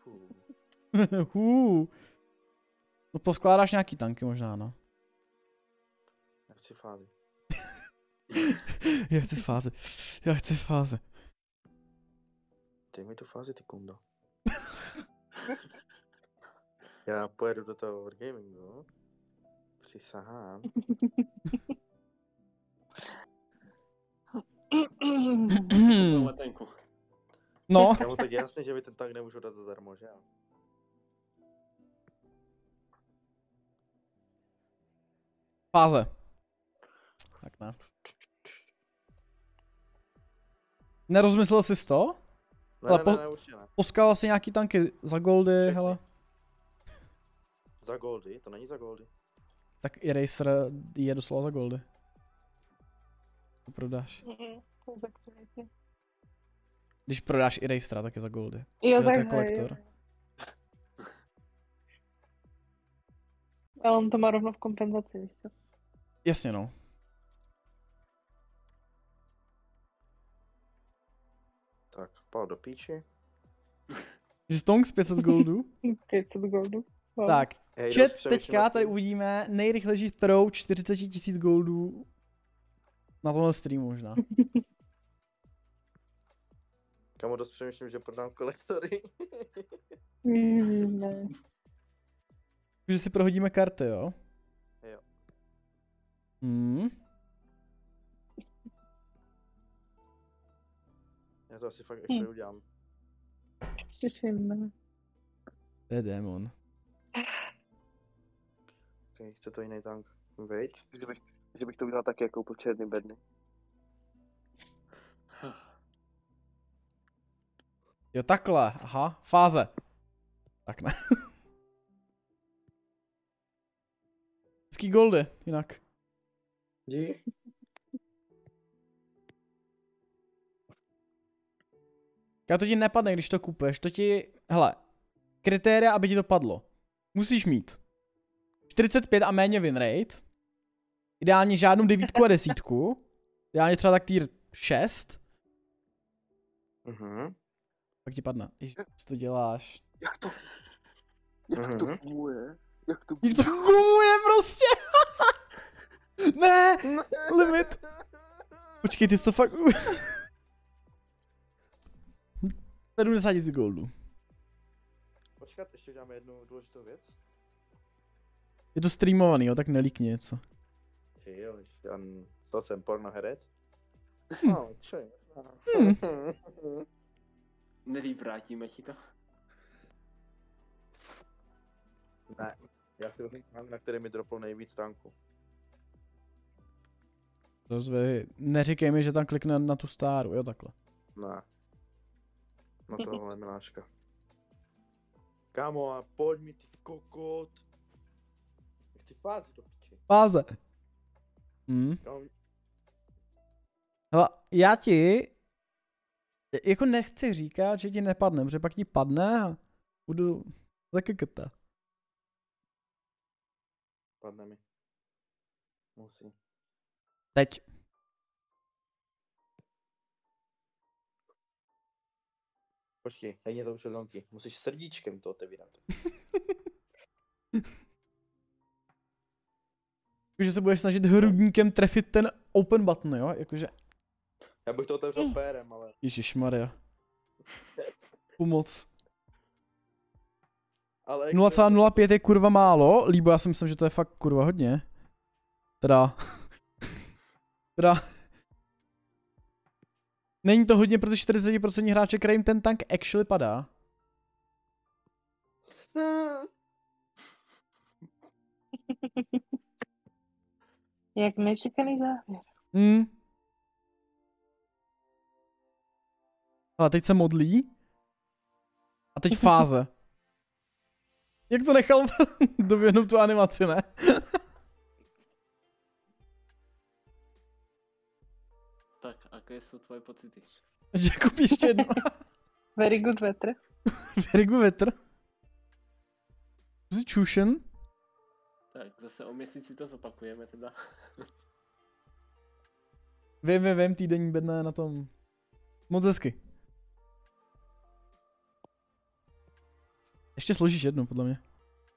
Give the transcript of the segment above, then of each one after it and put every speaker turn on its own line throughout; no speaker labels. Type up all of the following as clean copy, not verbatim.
No poskládáš nějaký tanky možná, no.
Já chci fázi.
Já chci fáze.
Dej mi tu fázi, ty kundo. Já pojedu do toho Wargamingu. Přisahám.
No.
Kámo, tak jasně, že mi ten tank nemůžu dát zadarmo, že jo?
Fáze. Tak ne. Nerozmyslel jsi to?
Ne, určitě ne.
Poskala si nějaký tanky za goldy,
Všechny.
hele.
Za goldy? To není za goldy.
Tak Eraser je doslova za goldy. To prodáš. Když prodáš Erasera, tak je za goldy.
Jo,
to je
takhle,
kolektor.
Ale on to má rovno v kompenzaci, víš co?
Jasně no.
Tak, pál do píči.
Že Stonks 500 goldů.
500 goldů. Wow.
Tak,
Hej,
chat
dost
teďka
přemýšlím
tady
nad tím.
uvidíme nejrychlejší throw 40 000 goldů na tomhle streamu možná.
Kámo, dost přemýšlím, že prodám kolektory.
Ne.
Že si prohodíme karty, jo?
Jo. Já to asi fakt ještě udělám.
Těším.
To je démon.
Okay, chce to jiný tank. Wait. Že bych to udělal taky jako po černý bedny.
Jo, takhle, aha, fáze. Tak ne. Hezký goldy, jinak.
Dík.
Já to ti nepadne, když to kupuješ, to ti, hele, kritéria, aby ti to padlo. Musíš mít 45 a méně win rate, ideálně žádnou 9 a 10, ideálně třeba tak tier 6, pak ti padne. Ježiš, co to děláš?
Jak to? Jak to funguje? Jak to
Jak to kumuje prostě? Ne, limit. Počkej, ty jsi to fakt... 70 000 goldů.
Počkat, ještě uděláme jednu důležitou věc.
Je to streamovaný, jo, tak nelíkni něco.
Ty jo, to jsem pornoherec. No, čo je?
Nevyvrátíme ti to.
Ne, já si vezmu tank, na který mi droplo nejvíc tanku.
Rozvej, neříkej mi, že tam klikne na tu staru, jo, takhle.
Ne. Na tohle miláčka. Kámo, a pojď mi ty kokot. Chci fázi do piči.
Fáze. Hele, já ti jako nechci říkat, že ti nepadne, protože pak ti padne a budu taky kata.
Padne mi. Musí.
Teď.
Počkej, hejně to už donky. Musíš srdíčkem to otevírat.
Jakože se budeš snažit hrudníkem trefit ten open button, jo? Jakože...
Já bych to otevřel pérem, ale...
Ježišmarja. Pomoc.
Ale
0,05 je kurva málo, líbo já si myslím, že to je fakt kurva hodně. Teda... Není to hodně pro ty 40% hráče, kterým ten tank actually padá.
Jak nečekaný závěr.
Ale teď se modlí. A teď fáze. Jak to nechal doběhnout tu animaci, ne?
Tak, jaké jsou tvoje pocity?
Jakob ještě jedno.
Very good vetr.
Very good vetr. Čušen.
Tak, zase o měsíci to zopakujeme teda.
Vím, týdenní bedna je na tom moc hezky. Ještě složíš jednu, podle mě.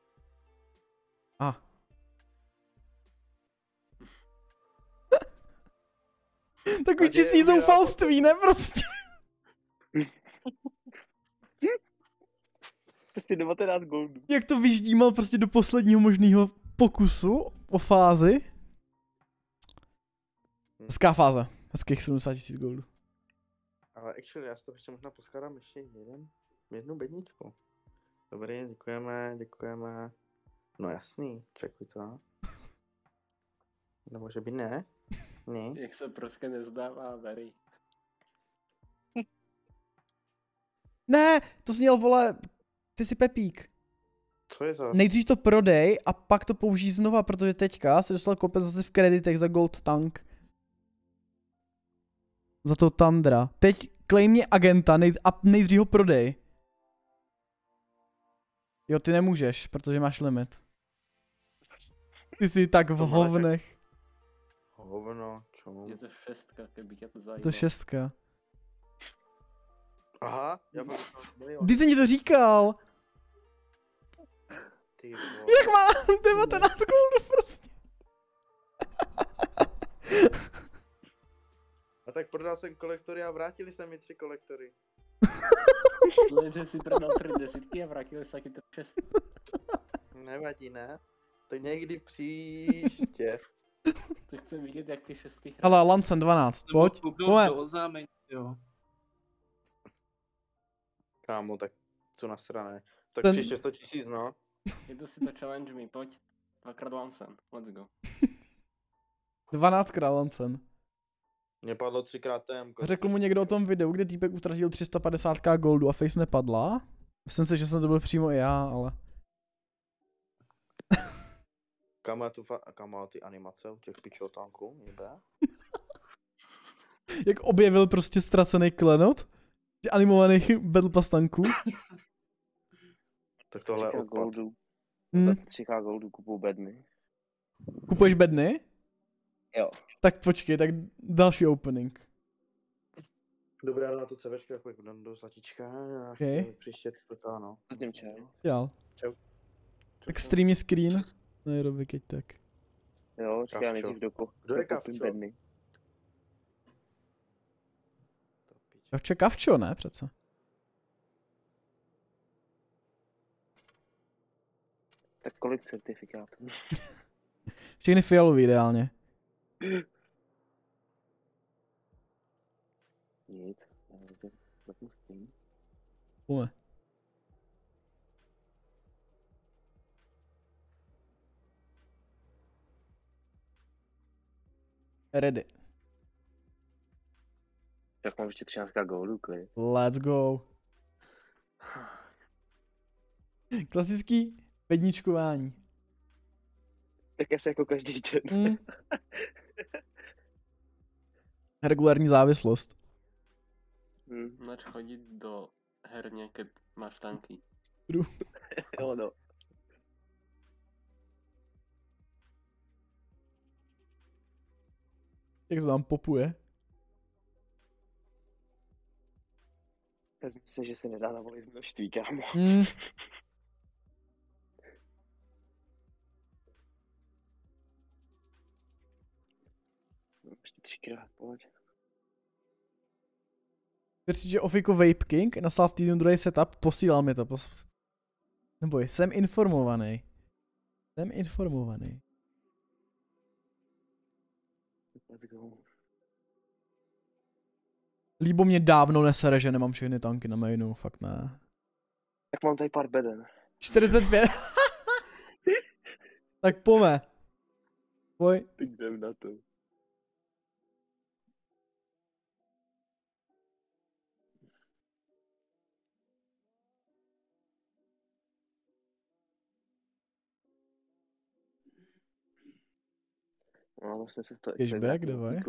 Takový čistý zoufalství, ne prostě.
Prostě 19 goldů.
Jak to vyždímal prostě do posledního možného pokusu o fázi. Hezká fáze. Hezkých 70 000 goldů.
Ale actually, já z toho ještě možná poskládám ještě jednu bedničku. Dobrý, děkujeme. No jasný, čekuj to. Nebo že by ne? Ne.
Jak se prostě nezdává, Very.
Ne, to jsi měl, vole, ty jsi Pepík.
Co je za...
Nejdřív to prodej a pak to použij znova, protože teďka jsi dostal kompenzaci v kreditech za Gold Tank. Za to Tundra. Teď claimně agenta a nejdřív ho prodej. Jo, ty nemůžeš, protože máš limit. Ty jsi tak v hovnech.
Hovno, čo?
Je to 6, kdyby tě to zajímalo.
Je to 6.
Aha, já mám milion.
Ty jsi mi to říkal.
Ty vole.
Jak má 19 goldů prostě.
A tak prodal jsem kolektory a vrátili se mi 3 kolektory.
Že si prodal 3 desítky a vrátili se taky 6.
Nevadí, ne? To někdy příště.
To chci vidět, jak ty 6 hrají.
Ale Lancen 12, pojď. Pojď.
Do oznámení, jo.
Kámo, tak co nasrané. Tak
Ten-
příště 100 000, no.
Jdu si to challenge mi, pojď. 2x Lansen, let's go.
12krát Lancen.
Mě padlo 3x TM.
Řekl mu někdo o tom videu, kde týpek utratil 350k goldu a face nepadla? Myslím si, že jsem to byl přímo i já, ale...
Kámo, ty animace u těch pičotánků, jebe?
Jak objevil prostě ztracený klenot? Animovaných Battle Pass tanků?
Tak tohle je
3K
odpad.
goldů.
Hm.
3K goldů kupuju bedny.
Kupuješ bedny?
Jo.
Tak počkej, tak další opening.
Dobré, já jdu na to CVčko, jako dám do zlatička a
Okay.
příště to no.
Zatím čau.
Dělal.
Čau.
Extremní screen. Nairobi, keď tak.
Jo, čekám
Kavčo.
nejdřív
Kdo je
dokoupím
Kavčo?
bedny.
Kavčo, kavčo, ne přece.
Tak kolik certifikátů?
Všechny fialový ideálně.
Nic. Já to zapustím.
Půjme. Ready.
Tak mám ještě 13 goldů, klid.
Let's go. Klasický bedničkování.
Tak asi jako každý den.
Mm. Regulární závislost.
Máš chodit do herně, keď máš tanky.
Jo, no.
Jak se tam popuje?
Já myslím, že se nedá navolit množství, kámo.
Mm.
Ještě 3krát, pojď.
Věřit, že Ofiko Vape King naslal v týdnu druhý setup, posílal mi to. Neboj, jsem informovaný. Jsem informovaný.
Let's go.
Líbo mě dávno nesere, že nemám všechny tanky na mainu, fakt ne.
Tak mám tady pár beden.
45. Tak pome. Poj.
Tak jdem na to. No, vlastně se to
Cashback, давай.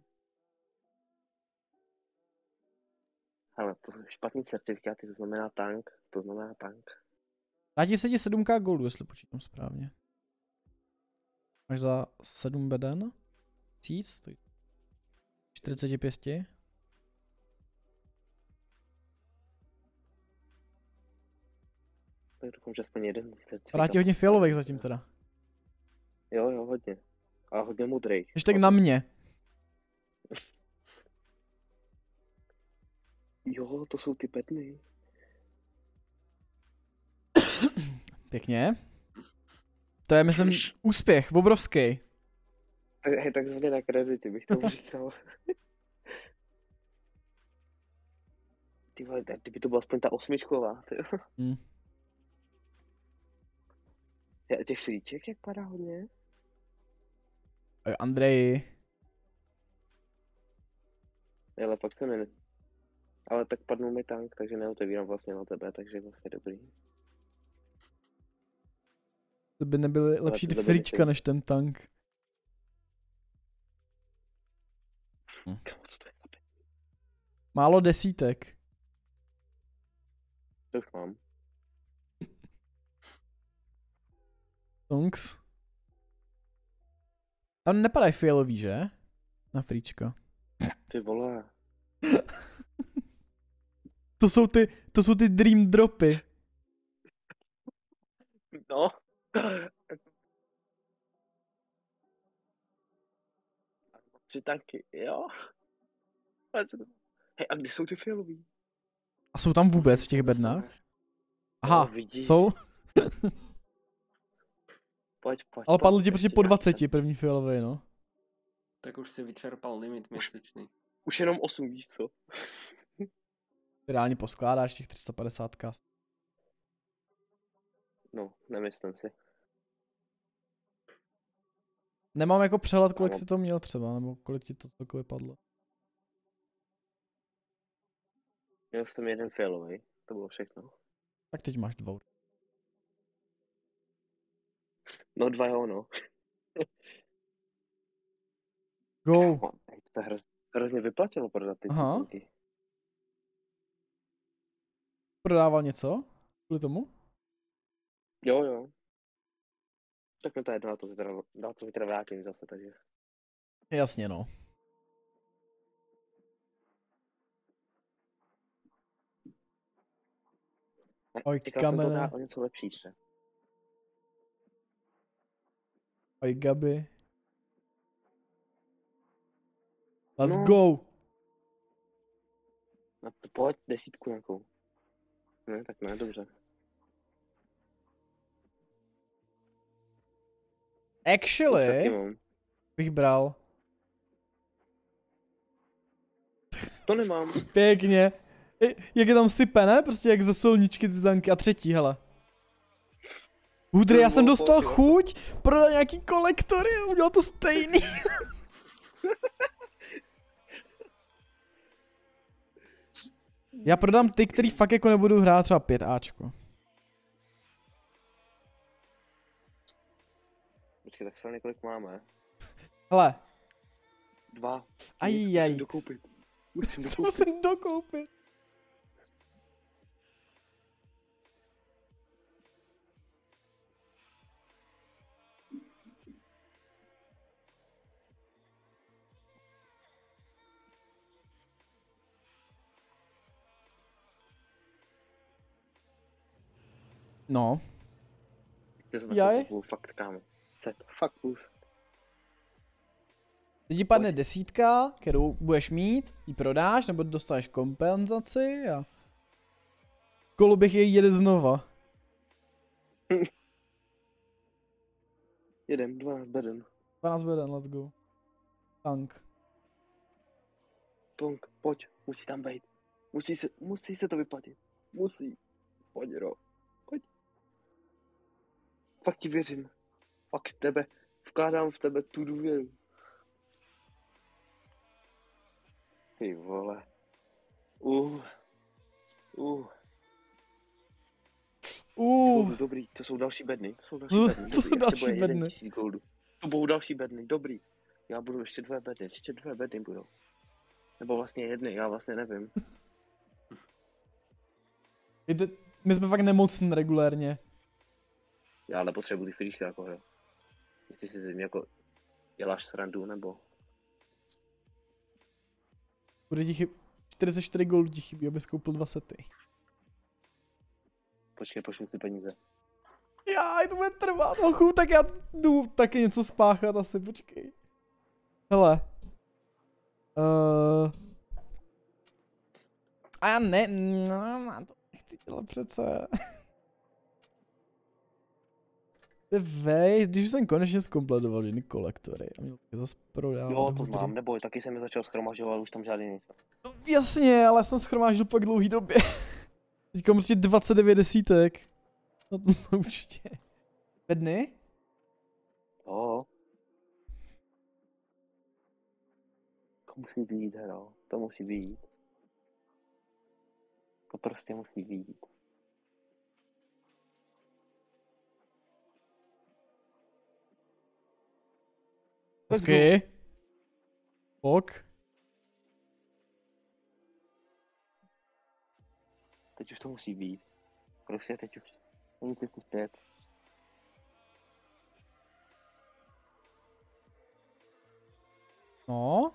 Ale to špatný certifikáty, to znamená tank, to znamená tank.
Vrátí se ti 7k goldu, jestli počítám správně. Máš za 7 beden? 1000? 45?
Tak doufám, že aspoň jeden certifikát.
Padá ti hodně fialových zatím teda.
Jo, hodně. A hodně modrých.
Ještě tak na mě.
Jo, to jsou ty bedny.
Pěkně. To je, myslím, úspěch, obrovský.
Hej, takzvaně na kredity bych tomu říkal. Ty vole, kdyby to byla aspoň ta 8, ty jo. Těch flíček jak padá hodně?
Andrej.
Ale pak se mi... Ale tak padnul mi tank, takže neotevírám vlastně na tebe, takže vlastně dobrý.
To by nebyly lepší ty frička než ten tank.
Kámo, co to je za pět?
Málo desítek.
To už mám.
Tonks. Tam nepadají fialový, že? Na frička.
Ty vole.
To jsou ty dream dropy.
No. Tři tanky, jo. Hej, a kde jsou ty fialový?
A jsou tam vůbec v těch bednách? Aha,
vidíš.
jsou.
Pojď.
Ale padl ti prostě po 20 první fialový, no.
Tak už si vyčerpal limit měsíčný.
Už jenom 8, víš co?
Ty reálně poskládáš těch 350 kast.
No, nemyslím si.
Nemám jako přehled, kolik si to měl třeba, nebo kolik ti to takové padlo.
Měl jsem jeden fialový, to bylo všechno.
Tak teď máš 2.
No 2 jo, no.
Go.
To hrozně vyplatilo prodat ty tanky.
Prodával něco? Kvůli tomu?
Jo. Tak mi to jedno, dá to zítra vrátím zase, takže.
Jasně, no. Oj, kamene.
Jsem to o něco lepší, že?
Oj, Gabi. Let's go.
No to pojď, 10 nějakou. Ne, tak ne, dobře.
Actually, bych bral.
To nemám.
Pěkně. Jak je tam sype, ne? Prostě jak ze solničky ty tanky. A třetí, hele. Hudry, já jsem dostal chuť prodat nějaký kolektory a udělal to stejný. Já prodám ty, který fakt jako nebudu hrát, třeba 5Ačko.
Počkej, tak se několik máme.
Hele.
2.
Ajaj.
Musím dokoupit.
Co musím dokoupit? No.
Jaj. Fakt, kámo. Set. Fakt plus.
Teď ti padne 10, kterou budeš mít, ji prodáš, nebo dostaneš kompenzaci a... Kolo bych jej jede znova.
Jedem, 12 beden.
12 beden, let's go. Tank.
Tonk, pojď, musí tam být. Musí se to vyplatit. Musí. Pojď, Ro. Pojď. Fakt ti věřím. Fakt tebe. Vkládám v tebe tu důvěru. Ty vole. Dobrý, to jsou další bedny. To jsou další bedny. To budou další bedny, dobrý. Já budu ještě 2 bedny budou. Nebo vlastně jedny, já vlastně nevím.
My jsme fakt nemocní regulérně.
Já ale potřebuji ty fričky jako jo. Jestli si mě jako děláš srandu, nebo...
Bude ti 44 goldů ti chybí, abys koupil 2 sety.
Počkej, pošlu si peníze.
Já, to bude trvat, tak já jdu taky něco spáchat asi, počkej. Hele. A já ne, no, to nechci dělat přece. Vej, když už jsem konečně zkompletoval jiný kolektory a měl zase prodávat.
Jo, to znám, neboj, taky jsem mi začal schromažďovat, už tam žádný nic.
No, jasně, ale jsem schromáždil pak dlouhý době. Teďka prostě 29 desítek. No to určitě. Bedny?
Jo. To musí být, hero, to musí být. To prostě musí být.
Hezky. Ok.
Teď už to musí být. Prostě teď už. Není cesty zpět.
No.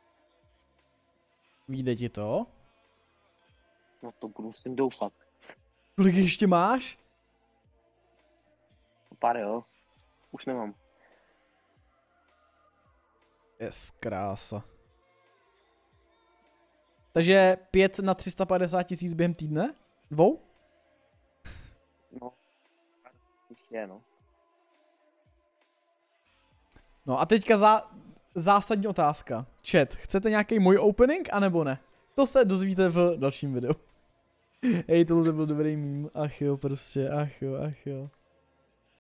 Vyjde ti to?
No to budu musím doufat.
Kolik ještě máš?
Pár jo. Už nemám.
Yes, krása. Takže 5 na 350 000 během týdne? 2?
No. Je, no.
No a teďka zásadní otázka. Chat, chcete nějaký můj opening, anebo ne? To se dozvíte v dalším videu. Hej, tohle byl dobrý mím. Ach jo, prostě, ach jo.